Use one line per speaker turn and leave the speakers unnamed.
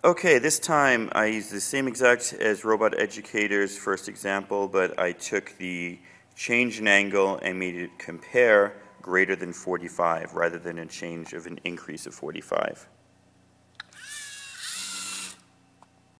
Okay, this time I used the same exact as Robot Educator's first example, but I took the change in angle and made it compare greater than 45 rather than a change of an increase of 45.